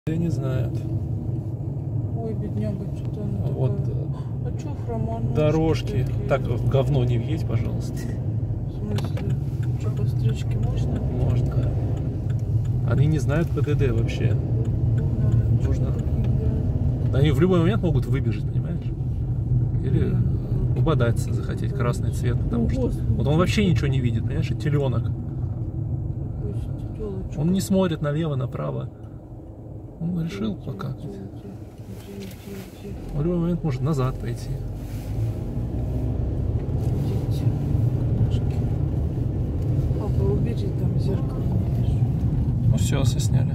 Не знают. Ой, бедняга, что-то она Вот такая. А что хроман? дорожки. Так, говно не въедь, пожалуйста. В смысле? Что, по встречке можно? Можно. Они не знают ПДД вообще. Да, Нужно. Они в любой момент могут выбежать, понимаешь? Или убодаться захотеть красный цвет, потому что вот он вообще ничего не видит, понимаешь, и теленок. Он не смотрит налево, направо. Он решил пока. В любой момент может назад пойти. Папа, убери там зеркало. Ну все, сняли.